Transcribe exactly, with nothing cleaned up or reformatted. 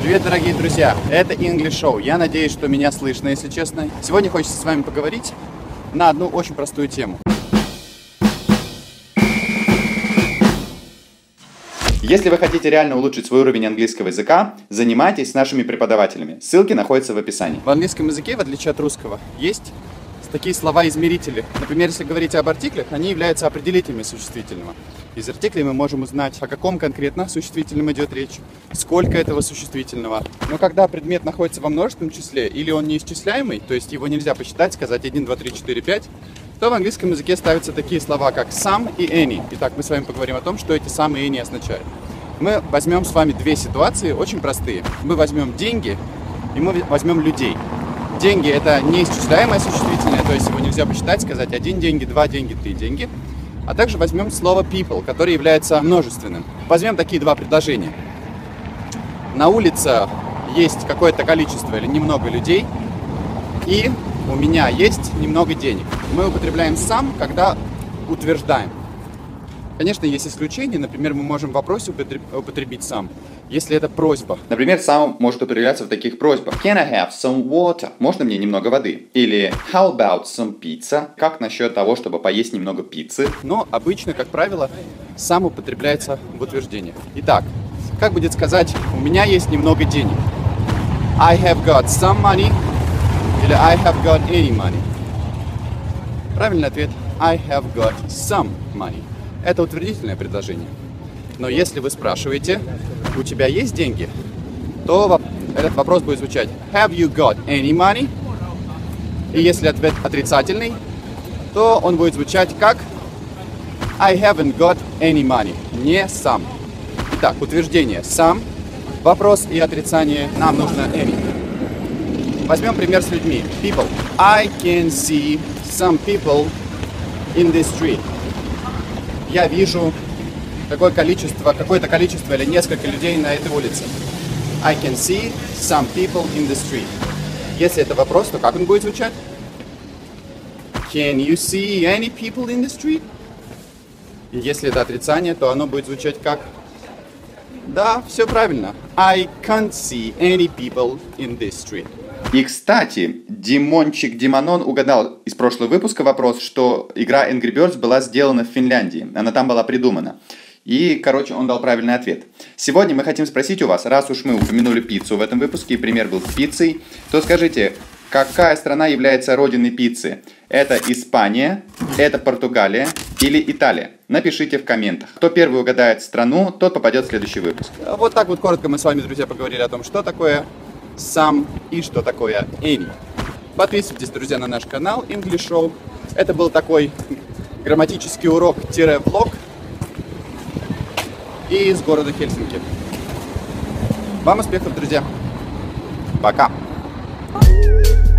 Привет, дорогие друзья! Это English Show. Я надеюсь, что меня слышно, если честно. Сегодня хочется с вами поговорить на одну очень простую тему. Если вы хотите реально улучшить свой уровень английского языка, занимайтесь с нашими преподавателями. Ссылки находятся в описании. В английском языке, в отличие от русского, есть такие слова-измерители. Например, если говорить об артиклях, они являются определителями существительного. Из артиклей мы можем узнать, о каком конкретно существительном идет речь, сколько этого существительного. Но когда предмет находится во множественном числе или он неисчисляемый, то есть его нельзя посчитать, сказать один, два, три, четыре, пять, то в английском языке ставятся такие слова, как some и any. Итак, мы с вами поговорим о том, что эти some и any означают. Мы возьмем с вами две ситуации, очень простые. Мы возьмем деньги и мы возьмем людей. Деньги – это неисчисляемое существительное, то есть его нельзя посчитать, сказать один деньги, два деньги, три деньги. А также возьмем слово people, которое является множественным. Возьмем такие два предложения. На улице есть какое-то количество или немного людей, и у меня есть немного денег. Мы употребляем some, когда утверждаем. Конечно, есть исключения. Например, мы можем в вопросе употребить some, если это просьба. Например, some может употребляться в таких просьбах. Can I have some water? Можно мне немного воды? Или how about some pizza? Как насчет того, чтобы поесть немного пиццы? Но обычно, как правило, some употребляется в утверждениях. Итак, как будет сказать, у меня есть немного денег? I have got some money. Или I have got any money. Правильный ответ I have got some money. Это утвердительное предложение. Но если вы спрашиваете, у тебя есть деньги, то этот вопрос будет звучать Have you got any money? И если ответ отрицательный, то он будет звучать как I haven't got any money. Не some. Итак, утверждение some, вопрос и отрицание, нам нужно any. Возьмем пример с людьми. People. I can see some people in this street. Я вижу какое количество, какое-то количество или несколько людей на этой улице. I can see some people in the street. Если это вопрос, то как он будет звучать? Can you see any people in the street? И если это отрицание, то оно будет звучать как? Да, все правильно. I can't see any people in this street. И, кстати, Димончик Димонон угадал из прошлого выпуска вопрос, что игра Angry Birds была сделана в Финляндии. Она там была придумана. И, короче, он дал правильный ответ. Сегодня мы хотим спросить у вас, раз уж мы упомянули пиццу в этом выпуске, и пример был с пиццей, то скажите, какая страна является родиной пиццы? Это Испания, это Португалия или Италия? Напишите в комментах. Кто первый угадает страну, тот попадет в следующий выпуск. Вот так вот коротко мы с вами, друзья, поговорили о том, что такое some и что такое any. Подписывайтесь, друзья, на наш канал English Show. Это был такой грамматический урок-влог из города Хельсинки. Вам успехов, друзья. Пока.